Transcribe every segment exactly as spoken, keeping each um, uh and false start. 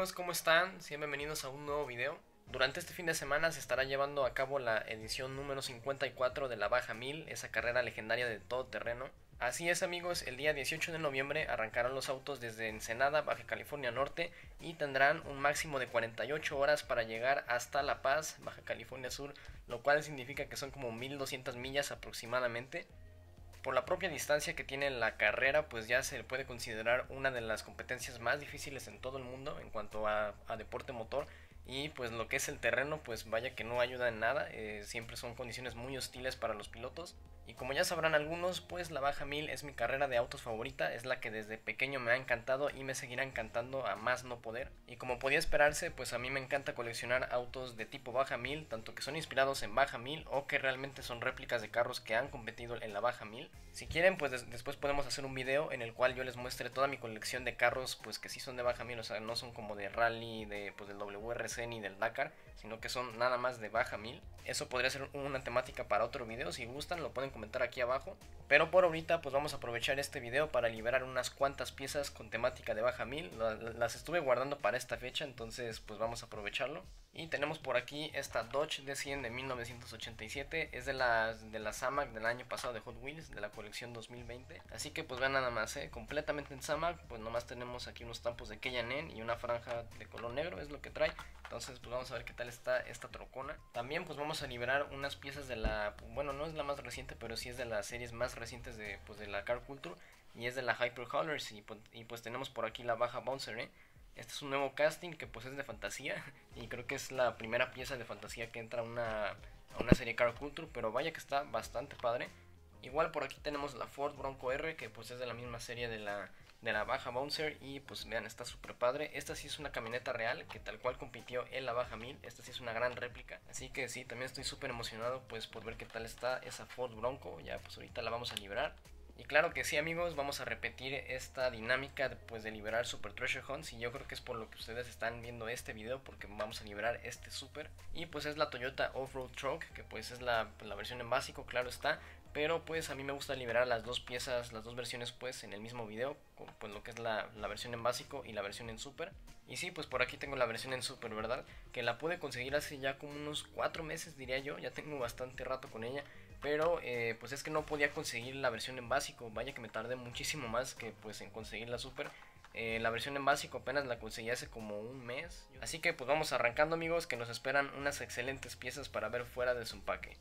amigos? ¿Cómo están? Sean bienvenidos a un nuevo video. Durante este fin de semana se estará llevando a cabo la edición número cincuenta y cuatro de la Baja mil, esa carrera legendaria de todoterreno. Así es amigos, el día dieciocho de noviembre arrancarán los autos desde Ensenada, Baja California Norte, y tendrán un máximo de cuarenta y ocho horas para llegar hasta La Paz, Baja California Sur, lo cual significa que son como mil doscientas millas aproximadamente. Por la propia distancia que tiene la carrera, pues ya se puede considerar una de las competencias más difíciles en todo el mundo en cuanto a, a deporte motor. Y pues lo que es el terreno, pues vaya que no ayuda en nada, eh, siempre son condiciones muy hostiles para los pilotos. Y como ya sabrán algunos, pues la Baja mil es mi carrera de autos favorita, es la que desde pequeño me ha encantado y me seguirá encantando a más no poder. Y como podía esperarse, pues a mí me encanta coleccionar autos de tipo Baja mil, tanto que son inspirados en Baja mil o que realmente son réplicas de carros que han competido en la Baja mil. Si quieren, pues des después podemos hacer un video en el cual yo les muestre toda mi colección de carros, pues que sí son de Baja mil, o sea, no son como de rally, de, pues del W R C ni del Dakar, sino que son nada más de Baja mil. Eso podría ser una temática para otro video, si gustan lo pueden comentar aquí abajo. Pero por ahorita pues vamos a aprovechar este video para liberar unas cuantas piezas con temática de Baja mil. Las estuve guardando para esta fecha, entonces pues vamos a aprovecharlo. Y tenemos por aquí esta Dodge D cien de mil novecientos ochenta y siete, es de la, de la SAMAC del año pasado de Hot Wheels, de la colección dos mil veinte. Así que pues vean nada más, ¿eh? Completamente en SAMAC, pues nomás tenemos aquí unos tampos de K and N y una franja de color negro, es lo que trae. Entonces pues vamos a ver qué tal está esta trocona. También pues vamos a liberar unas piezas de la, bueno, no es la más reciente, pero sí es de las series más recientes de, pues, de la Car Culture, y es de la Hyper Haulers. Y, y pues tenemos por aquí la Baja Bouncer, ¿eh? Este es un nuevo casting que pues es de fantasía y creo que es la primera pieza de fantasía que entra a una, a una serie Car Culture, pero vaya que está bastante padre. Igual por aquí tenemos la Ford Bronco R, que pues es de la misma serie de la, de la Baja Bouncer, y pues vean, está súper padre. Esta sí es una camioneta real que tal cual compitió en la Baja mil, esta sí es una gran réplica, así que sí, también estoy súper emocionado pues por ver qué tal está esa Ford Bronco. Ya pues ahorita la vamos a liberar. Y claro que sí amigos, vamos a repetir esta dinámica de, pues, de liberar Super Treasure Hunts, y yo creo que es por lo que ustedes están viendo este video, porque vamos a liberar este Super. Y pues es la Toyota Off-Road Truck, que pues es la, la versión en básico, claro está, pero pues a mí me gusta liberar las dos piezas, las dos versiones pues en el mismo video, pues lo que es la, la versión en básico y la versión en Super. Y sí, pues por aquí tengo la versión en Super, ¿verdad? Que la pude conseguir hace ya como unos cuatro meses diría yo, ya tengo bastante rato con ella. Pero eh, pues es que no podía conseguir la versión en básico, vaya que me tardé muchísimo más que pues en conseguir la Super. Eh, la versión en básico apenas la conseguí hace como un mes. Así que pues vamos arrancando amigos, que nos esperan unas excelentes piezas para ver fuera de su empaque.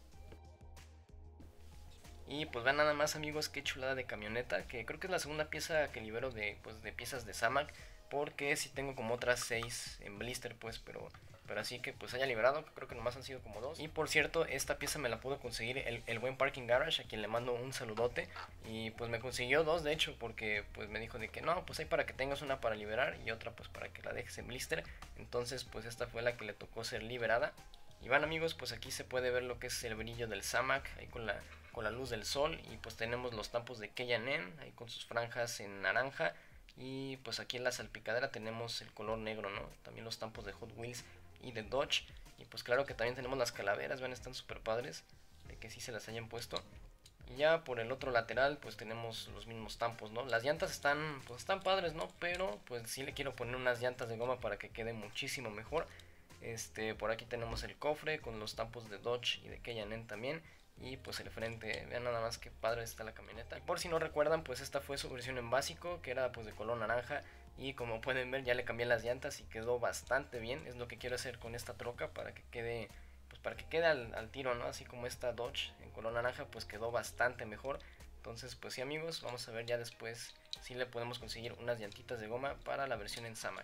Y pues vean nada más amigos, qué chulada de camioneta, que creo que es la segunda pieza que libero de, pues, de piezas de SAMAC, porque sí tengo como otras seis en blister pues, pero... Pero así que pues haya liberado, creo que nomás han sido como dos. Y por cierto, esta pieza me la pudo conseguir el, el buen Parking Garage, a quien le mando un saludote. Y pues me consiguió dos de hecho, porque pues me dijo de que no, pues hay para que tengas una para liberar y otra pues para que la dejes en blister. Entonces pues esta fue la que le tocó ser liberada. Y van amigos, pues aquí se puede ver lo que es el brillo del SAMAC, ahí con la, con la luz del sol. Y pues tenemos los tampos de K and N, ahí con sus franjas en naranja. Y pues aquí en la salpicadera tenemos el color negro, ¿no? También los tampos de Hot Wheels y de Dodge. Y pues claro que también tenemos las calaveras, ven, están súper padres, de que sí se las hayan puesto. Y ya por el otro lateral pues tenemos los mismos tampos, ¿no? Las llantas están, pues están padres, ¿no? Pero pues sí le quiero poner unas llantas de goma para que quede muchísimo mejor. Este, por aquí tenemos el cofre con los tampos de Dodge y de K and N también. Y pues el frente, vean nada más que padre está la camioneta. Y por si no recuerdan, pues esta fue su versión en básico, que era pues de color naranja. Y como pueden ver ya le cambié las llantas y quedó bastante bien. Es lo que quiero hacer con esta troca, para que quede, pues para que quede al, al tiro, ¿no? Así como esta Dodge en color naranja pues quedó bastante mejor. Entonces pues sí amigos, vamos a ver ya después si le podemos conseguir unas llantitas de goma para la versión en SAMAC.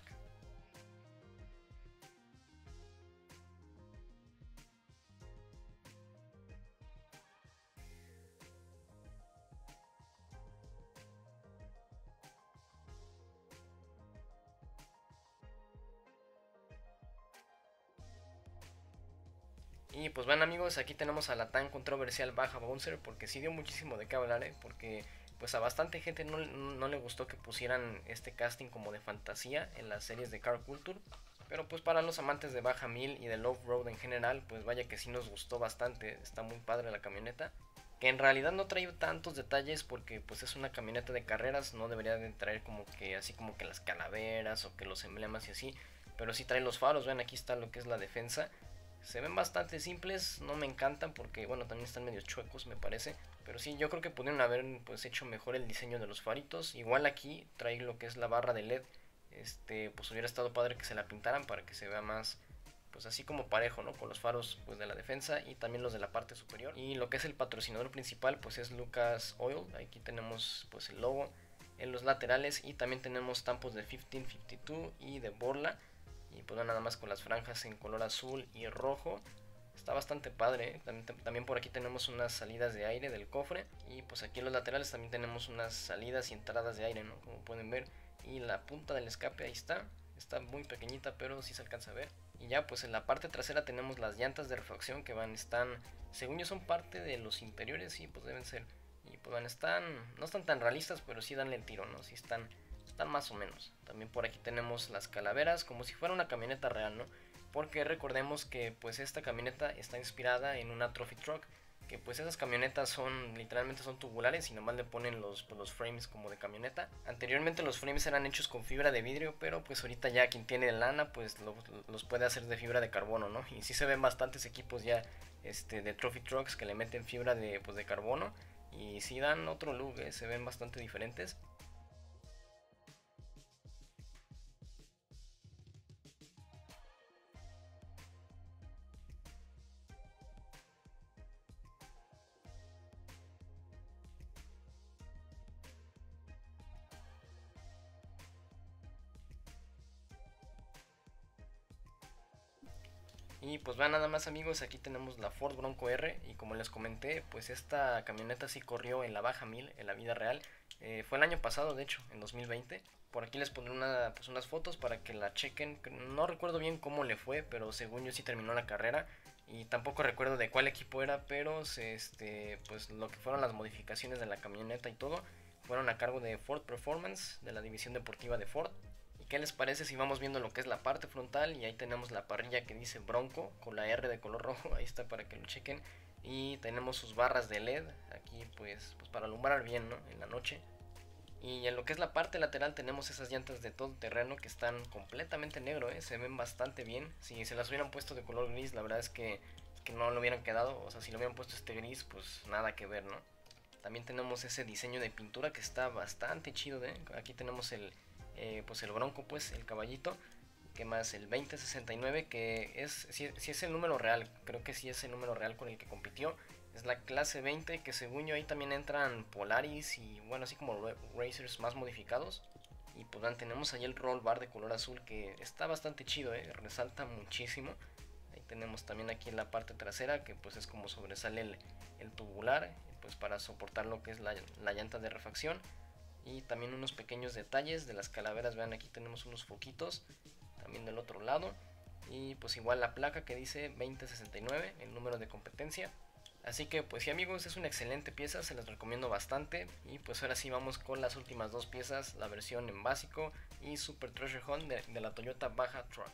Y pues bueno amigos, aquí tenemos a la tan controversial Baja Bouncer, porque sí dio muchísimo de qué hablar, ¿eh? Porque pues a bastante gente no, no le gustó que pusieran este casting como de fantasía en las series de Car Culture. Pero pues para los amantes de Baja mil y del off-road en general, pues vaya que sí nos gustó bastante, está muy padre la camioneta. Que en realidad no trae tantos detalles porque pues es una camioneta de carreras, no debería de traer como que así como que las calaveras o que los emblemas y así. pero sí trae los faros. Vean, aquí está lo que es la defensa. Se ven bastante simples, no me encantan porque, bueno, también están medio chuecos, me parece. Pero sí, yo creo que pudieron haber pues hecho mejor el diseño de los faritos. Igual aquí trae lo que es la barra de L E D. Este, pues hubiera estado padre que se la pintaran para que se vea más, pues así como parejo, ¿no? Con los faros pues de la defensa y también los de la parte superior. Y lo que es el patrocinador principal pues es Lucas Oil. Aquí tenemos pues el logo en los laterales y también tenemos tampos de quince cincuenta y dos y de Borla. Y pues nada más con las franjas en color azul y rojo. Está bastante padre, ¿eh? también, también por aquí tenemos unas salidas de aire del cofre. Y pues aquí en los laterales también tenemos unas salidas y entradas de aire, ¿no? Como pueden ver. Y la punta del escape ahí está. Está muy pequeñita, pero sí se alcanza a ver. Y ya pues en la parte trasera tenemos las llantas de refacción que van, están, según yo son parte de los interiores, y pues deben ser. Y pues van, están, no están tan realistas, pero sí danle el tiro, ¿no? Sí están, están más o menos. También por aquí tenemos las calaveras, como si fuera una camioneta real, ¿no? Porque recordemos que pues esta camioneta está inspirada en una trophy truck, que pues esas camionetas son, literalmente son tubulares y nomás le ponen los, pues, los frames como de camioneta. Anteriormente los frames eran hechos con fibra de vidrio, pero pues ahorita ya quien tiene lana pues lo, los puede hacer de fibra de carbono, ¿no? Y sí se ven bastantes equipos ya este, de trophy trucks que le meten fibra de, pues, de carbono y sí dan otro look, ¿eh? Se ven bastante diferentes. Y pues vean nada más amigos, aquí tenemos la Ford Bronco R y como les comenté, pues esta camioneta sí corrió en la baja mil, en la vida real. Eh, fue el año pasado, de hecho, en dos mil veinte. Por aquí les pondré una, pues unas fotos para que la chequen. No recuerdo bien cómo le fue, pero según yo sí terminó la carrera. Y tampoco recuerdo de cuál equipo era, pero este, pues lo que fueron las modificaciones de la camioneta y todo fueron a cargo de Ford Performance, de la división deportiva de Ford. ¿Qué les parece si vamos viendo lo que es la parte frontal? Y ahí tenemos la parrilla que dice Bronco con la R de color rojo, ahí está para que lo chequen. Y tenemos sus barras de L E D, aquí pues, pues para alumbrar bien, ¿no? En la noche. Y en lo que es la parte lateral tenemos esas llantas de todo terreno que están completamente negro, ¿eh? Se ven bastante bien. Si se las hubieran puesto de color gris, la verdad es que, que no lo hubieran quedado. O sea, si lo hubieran puesto este gris, pues nada que ver, ¿no? También tenemos ese diseño de pintura que está bastante chido, ¿eh? Aquí tenemos el, eh, pues el Bronco, pues el caballito. Que más el veinte sesenta y nueve, que es, si, si es el número real, creo que sí es el número real con el que compitió. Es la clase veinte, que según yo ahí también entran Polaris y bueno, así como Racers más modificados. Y pues bueno, tenemos ahí el roll bar de color azul que está bastante chido, eh, resalta muchísimo. Ahí tenemos también aquí en la parte trasera que pues es como sobresale el, el tubular, pues para soportar lo que es la, la llanta de refacción. Y también unos pequeños detalles de las calaveras, vean aquí tenemos unos foquitos también del otro lado. Y pues igual la placa que dice veinte sesenta y nueve, el número de competencia. Así que pues sí amigos, es una excelente pieza, se las recomiendo bastante. Y pues ahora sí vamos con las últimas dos piezas, la versión en básico y Super Treasure Hunt de, de la Toyota Baja Truck.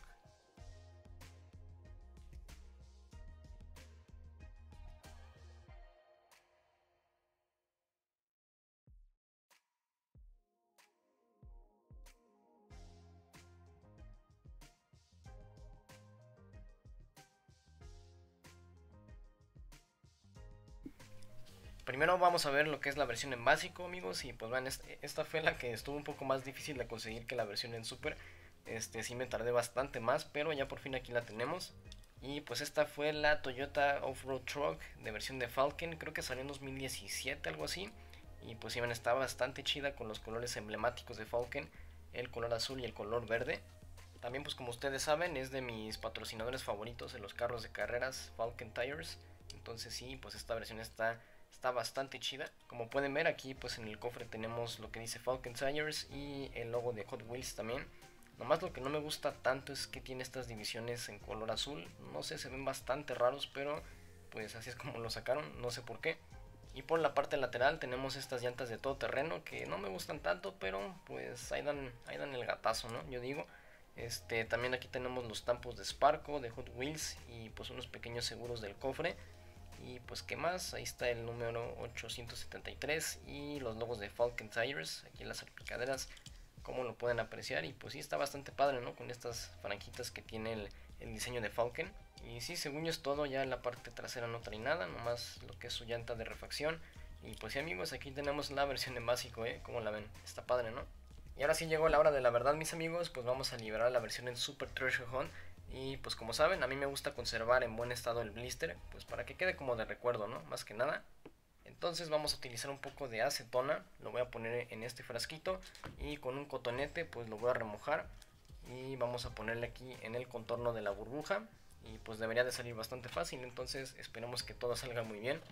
Primero vamos a ver lo que es la versión en básico amigos. Y pues bueno, esta fue la que estuvo un poco más difícil de conseguir que la versión en super. Este sí me tardé bastante más, pero ya por fin aquí la tenemos. Y pues esta fue la Toyota Off-Road Truck de versión de Falcon, creo que salió en dos mil diecisiete, algo así. Y pues sí, está bastante chida con los colores emblemáticos de Falcon, el color azul y el color verde. También pues como ustedes saben es de mis patrocinadores favoritos en los carros de carreras, Falcon Tires. Entonces sí, pues esta versión está, está bastante chida. Como pueden ver aquí pues en el cofre tenemos lo que dice Falcon Tires y el logo de Hot Wheels también. Nomás lo que no me gusta tanto es que tiene estas divisiones en color azul. No sé, se ven bastante raros, pero pues así es como lo sacaron, no sé por qué. Y por la parte lateral tenemos estas llantas de todo terreno que no me gustan tanto, pero pues ahí dan, ahí dan el gatazo, ¿no? Yo digo. Este, también aquí tenemos los tampos de Sparco, de Hot Wheels y pues unos pequeños seguros del cofre. Y pues qué más, ahí está el número ochocientos setenta y tres y los logos de Falcon Tires, aquí en las salpicaderas. como lo pueden apreciar, y pues sí está bastante padre, ¿no? Con estas franjitas que tiene el, el diseño de Falcon. Y sí, según yo es todo, ya en la parte trasera no trae nada, nomás lo que es su llanta de refacción. Y pues sí, amigos, aquí tenemos la versión en básico, ¿eh? Como la ven, está padre, ¿no? Y ahora sí llegó la hora de la verdad, mis amigos, pues vamos a liberar la versión en Super Treasure Hunt. Y pues como saben, a mí me gusta conservar en buen estado el blister, pues para que quede como de recuerdo, ¿no? Más que nada. Entonces vamos a utilizar un poco de acetona, lo voy a poner en este frasquito y con un cotonete pues lo voy a remojar y vamos a ponerle aquí en el contorno de la burbuja y pues debería de salir bastante fácil, entonces esperemos que todo salga muy bien.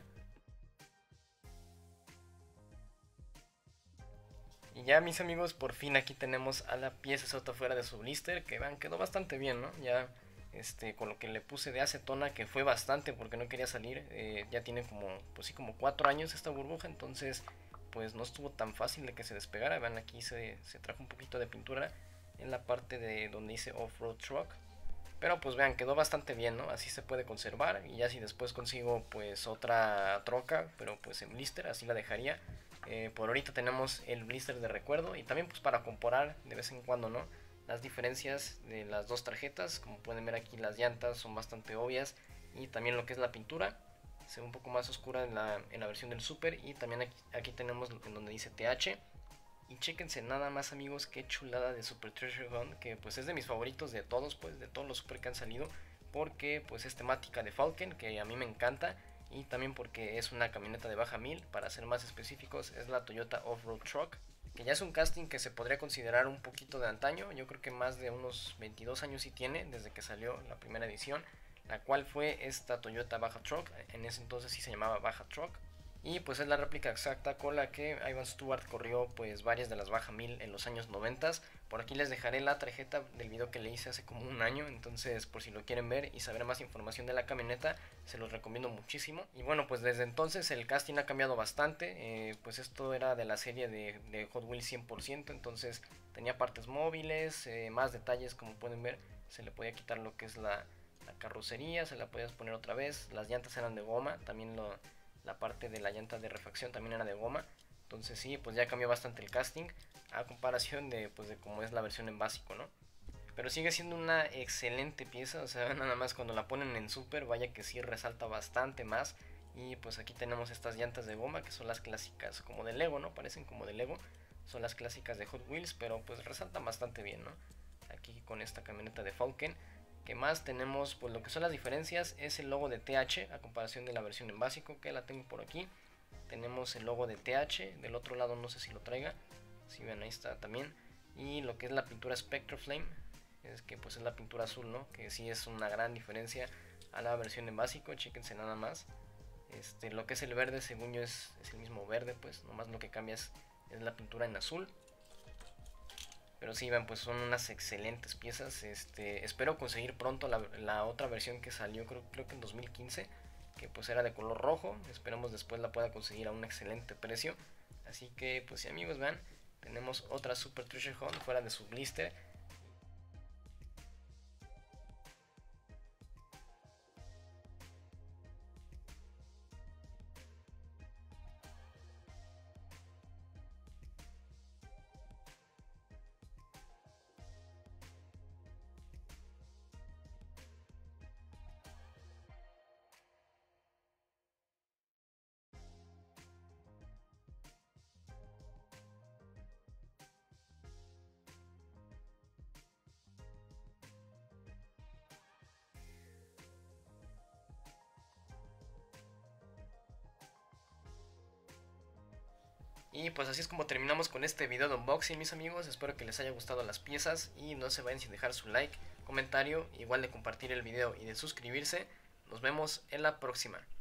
Y ya, mis amigos, por fin aquí tenemos a la pieza sota fuera de su blister, que vean, quedó bastante bien, ¿no? Ya este, con lo que le puse de acetona, que fue bastante porque no quería salir, eh, ya tiene como, pues sí, como cuatro años esta burbuja, entonces pues no estuvo tan fácil de que se despegara. Vean, aquí se, se trajo un poquito de pintura en la parte de donde dice Off-Road Truck. Pero pues vean, quedó bastante bien, ¿no? Así se puede conservar. Y ya si después consigo pues otra troca, pero pues en blister, así la dejaría. Eh, por ahorita tenemos el blister de recuerdo. Y también pues para comparar de vez en cuando, ¿no? Las diferencias de las dos tarjetas. Como pueden ver aquí, las llantas son bastante obvias. Y también lo que es la pintura se ve un poco más oscura en la, en la versión del Super. Y también aquí, aquí tenemos en donde dice T H. Y chéquense nada más, amigos, qué chulada de Super Treasure Hunt, que pues es de mis favoritos de todos, pues de todos los Super que han salido, porque pues es temática de Falcon, que a mí me encanta, y también porque es una camioneta de baja mil, para ser más específicos es la Toyota Off-Road Truck, que ya es un casting que se podría considerar un poquito de antaño. Yo creo que más de unos veintidós años sí tiene, desde que salió la primera edición, la cual fue esta Toyota Baja Truck. En ese entonces sí se llamaba Baja Truck. Y pues es la réplica exacta con la que Ivan Stewart corrió pues varias de las Baja mil en los años noventa. Por aquí les dejaré la tarjeta del video que le hice hace como un año, entonces por si lo quieren ver y saber más información de la camioneta, se los recomiendo muchísimo. Y bueno, pues desde entonces el casting ha cambiado bastante, eh, pues esto era de la serie de, de Hot Wheels cien por ciento, entonces tenía partes móviles, eh, más detalles, como pueden ver, se le podía quitar lo que es la, la carrocería, se la podías poner otra vez, las llantas eran de goma, también lo... la parte de la llanta de refacción también era de goma. Entonces sí, pues ya cambió bastante el casting a comparación de pues de cómo es la versión en básico, ¿no? Pero sigue siendo una excelente pieza, o sea, nada más cuando la ponen en Super, vaya que sí resalta bastante más. Y pues aquí tenemos estas llantas de goma que son las clásicas como de Lego, ¿no? Parecen como de Lego, son las clásicas de Hot Wheels, pero pues resaltan bastante bien, ¿no? Aquí con esta camioneta de Falcon. Que más tenemos, pues lo que son las diferencias es el logo de T H a comparación de la versión en básico, que la tengo por aquí. Tenemos el logo de T H, del otro lado no sé si lo traiga, si ven ahí está también. Y lo que es la pintura Spectraflame, es que pues es la pintura azul, ¿no? Que sí es una gran diferencia a la versión en básico, chéquense nada más. Este, lo que es el verde, según yo es, es el mismo verde, pues nomás lo que cambia es, es la pintura en azul. Pero sí, ven, pues son unas excelentes piezas. Este, espero conseguir pronto la, la otra versión que salió, creo, creo que en dos mil quince, que pues era de color rojo. Esperemos después la pueda conseguir a un excelente precio. Así que, pues sí, amigos, vean, tenemos otra Super Treasure Hunt fuera de su blister. Y pues así es como terminamos con este video de unboxing, mis amigos. Espero que les haya gustado las piezas y no se vayan sin dejar su like, comentario, igual de compartir el video y de suscribirse. Nos vemos en la próxima.